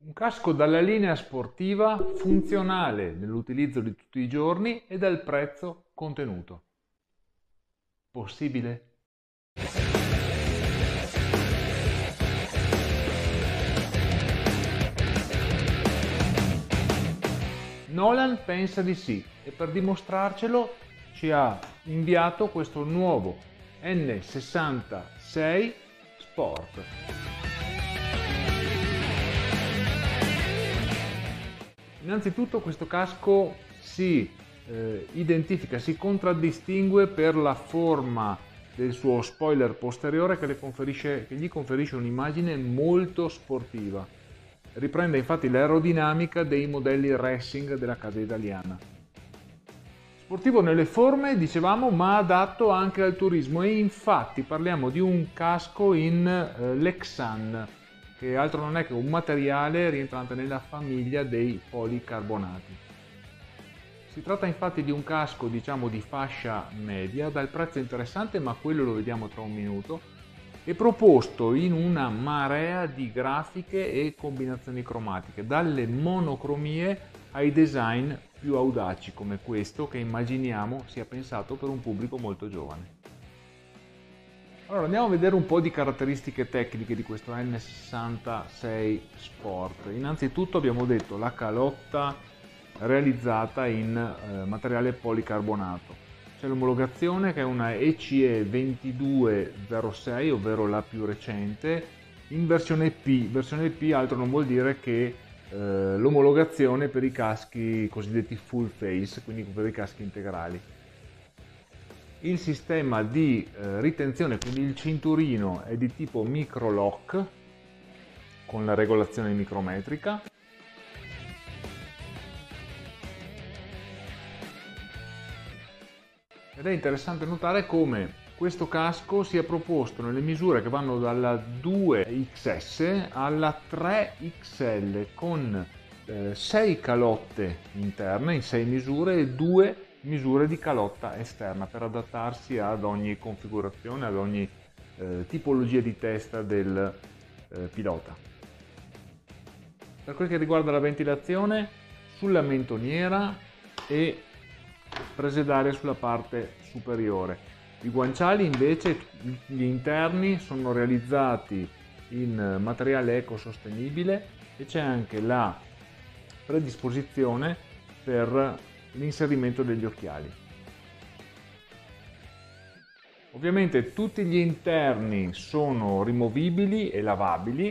Un casco dalla linea sportiva, funzionale nell'utilizzo di tutti i giorni e dal prezzo contenuto. Possibile? Nolan pensa di sì e per dimostrarcelo ci ha inviato questo nuovo N66 Sport. Innanzitutto questo casco si identifica, si contraddistingue per la forma del suo spoiler posteriore che gli conferisce un'immagine molto sportiva. Riprende infatti l'aerodinamica dei modelli racing della casa italiana. Sportivo nelle forme, dicevamo, ma adatto anche al turismo e infatti parliamo di un casco in Lexan, che altro non è che un materiale rientrante nella famiglia dei policarbonati. Si tratta infatti di un casco, diciamo, di fascia media, dal prezzo interessante, ma quello lo vediamo tra un minuto, e proposto in una marea di grafiche e combinazioni cromatiche, dalle monocromie ai design più audaci come questo, che immaginiamo sia pensato per un pubblico molto giovane. Allora andiamo a vedere un po' di caratteristiche tecniche di questo N66 Sport. Innanzitutto abbiamo detto la calotta realizzata in materiale policarbonato. C'è l'omologazione che è una ECE 2206, ovvero la più recente, in versione P. Versione P altro non vuol dire che l'omologazione per i caschi cosiddetti full face, quindi per i caschi integrali. Il sistema di ritenzione, quindi il cinturino, è di tipo micro lock con la regolazione micrometrica. Ed è interessante notare come questo casco sia proposto nelle misure che vanno dalla 2XS alla 3XL con 6 calotte interne in 6 misure e 2 misure di calotta esterna per adattarsi ad ogni configurazione, ad ogni tipologia di testa del pilota. Per quel che riguarda la ventilazione, sulla mentoniera e prese d'aria sulla parte superiore. I guanciali invece, gli interni, sono realizzati in materiale ecosostenibile e c'è anche la predisposizione per l'inserimento degli occhiali. Ovviamente tutti gli interni sono rimovibili e lavabili.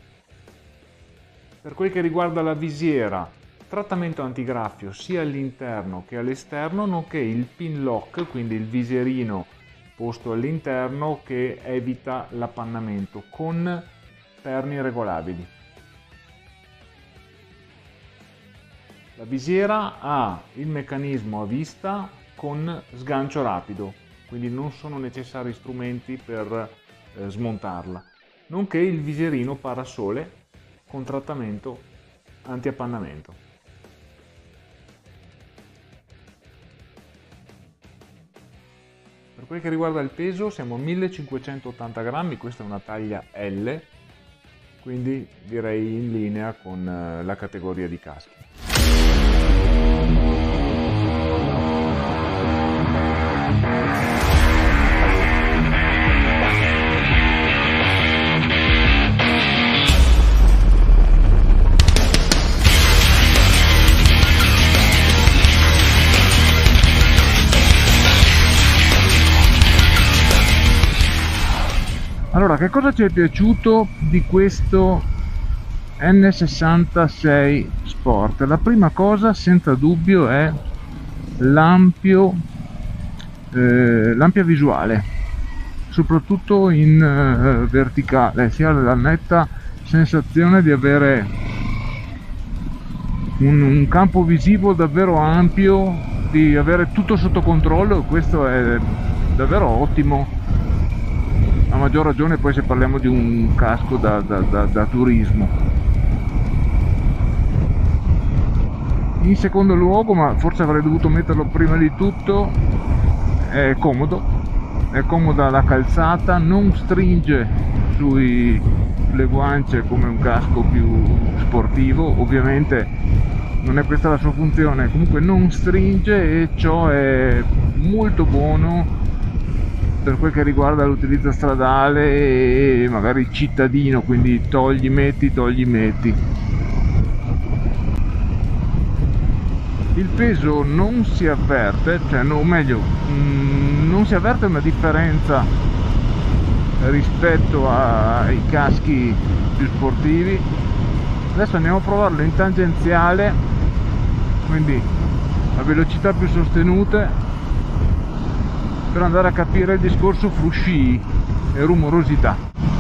Per quel che riguarda la visiera, trattamento antigraffio sia all'interno che all'esterno, nonché il pin lock, quindi il visierino posto all'interno che evita l'appannamento con perni regolabili. La visiera ha il meccanismo a vista con sgancio rapido, quindi non sono necessari strumenti per smontarla, nonché il visierino parasole con trattamento anti-appannamento. Per quel che riguarda il peso siamo a 1580 grammi, questa è una taglia L, quindi direi in linea con la categoria di caschi. Allora, che cosa ci è piaciuto di questo N66 Sport? La prima cosa, senza dubbio, è l'ampia visuale, soprattutto in verticale. Si ha la netta sensazione di avere un campo visivo davvero ampio, di avere tutto sotto controllo. Questo è davvero ottimo. A maggior ragione poi se parliamo di un casco da turismo. In secondo luogo, ma forse avrei dovuto metterlo prima di tutto, è comoda la calzata, non stringe sulle guance come un casco più sportivo. Ovviamente non è questa la sua funzione, comunque non stringe e ciò è molto buono per quel che riguarda l'utilizzo stradale e magari cittadino, quindi togli metti. Il peso non si avverte, cioè no, o meglio, non si avverte una differenza rispetto ai caschi più sportivi. Adesso andiamo a provarlo in tangenziale, quindi a velocità più sostenute, per andare a capire il discorso frusci e rumorosità.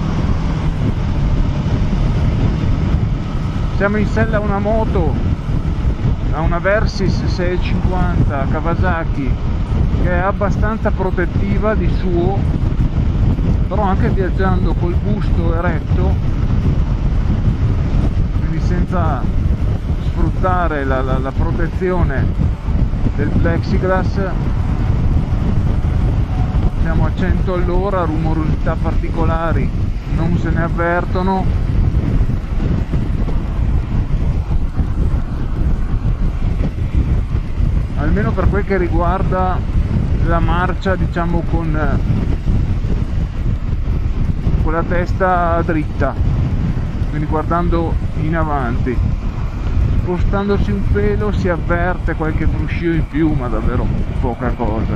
Siamo in sella a una moto, a una Versys 650 Kawasaki, che è abbastanza protettiva di suo, però anche viaggiando col busto eretto, quindi senza sfruttare la protezione del plexiglass, siamo a 100 all'ora, rumorosità particolari non se ne avvertono. Almeno per quel che riguarda la marcia, diciamo con la testa dritta, quindi guardando in avanti. Spostandosi un pelo si avverte qualche fruscio in più, ma davvero poca cosa.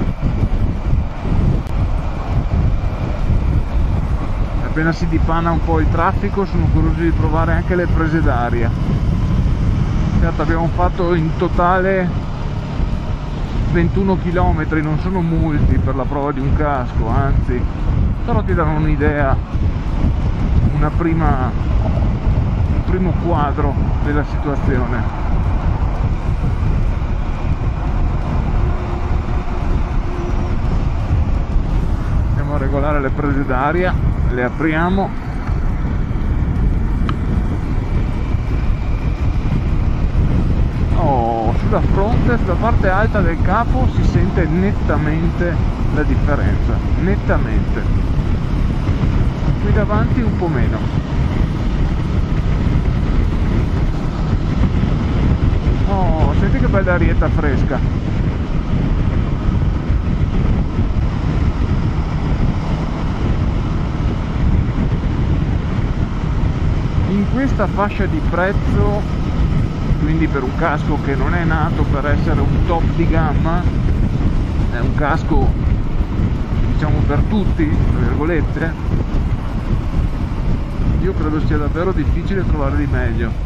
Appena si dipana un po' il traffico sono curioso di provare anche le prese d'aria. Certo, abbiamo fatto in totale 21 km, non sono molti per la prova di un casco, anzi, però ti danno un'idea, un primo quadro della situazione. Andiamo a regolare le prese d'aria, le apriamo. Sulla fronte, sulla parte alta del capo si sente nettamente la differenza, nettamente. Qui davanti un po' meno. Oh, senti che bella arietta fresca. In questa fascia di prezzo, quindi per un casco che non è nato per essere un top di gamma, è un casco diciamo per tutti, tra virgolette, io credo sia davvero difficile trovare di meglio.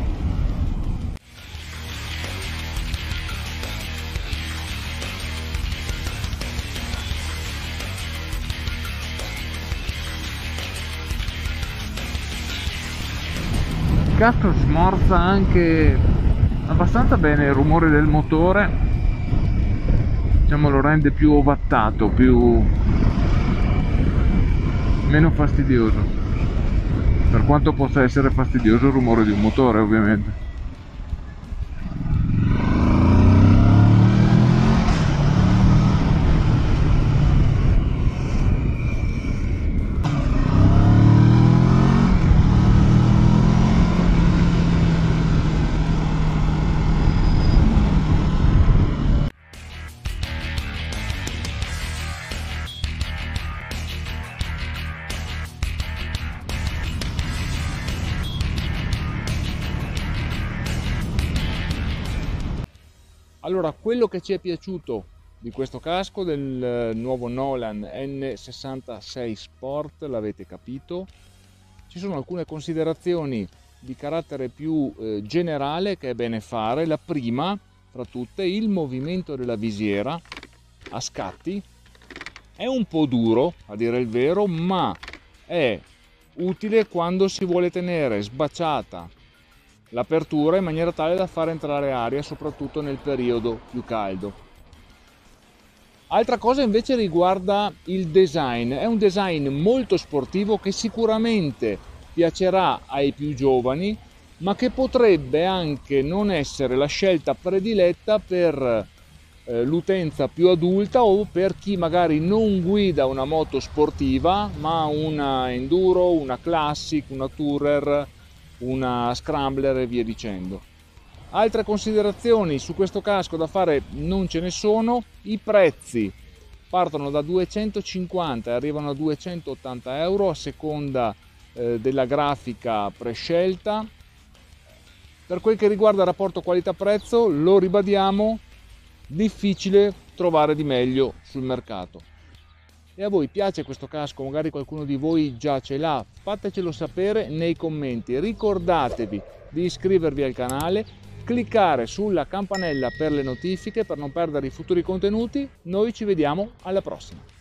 Il casco smorza anche abbastanza bene il rumore del motore, diciamo lo rende più ovattato, meno fastidioso, per quanto possa essere fastidioso il rumore di un motore ovviamente. Allora, quello che ci è piaciuto di questo casco, del nuovo Nolan N66 Sport, l'avete capito. Ci sono alcune considerazioni di carattere più generale che è bene fare. La prima fra tutte, il movimento della visiera a scatti è un po' duro a dire il vero, ma è utile quando si vuole tenere sbacciata l'apertura in maniera tale da far entrare aria soprattutto nel periodo più caldo. Altra cosa invece riguarda il design. È un design molto sportivo che sicuramente piacerà ai più giovani, ma che potrebbe anche non essere la scelta prediletta per l'utenza più adulta o per chi magari non guida una moto sportiva ma una enduro, una classic, una tourer, una scrambler e via dicendo. Altre considerazioni su questo casco da fare non ce ne sono. I prezzi partono da 250 e arrivano a 280 euro a seconda della grafica prescelta. Per quel che riguarda il rapporto qualità-prezzo, lo ribadiamo, difficile trovare di meglio sul mercato. E a voi piace questo casco? Magari qualcuno di voi già ce l'ha? Fatecelo sapere nei commenti. Ricordatevi di iscrivervi al canale, cliccare sulla campanella per le notifiche per non perdere i futuri contenuti. Noi ci vediamo alla prossima.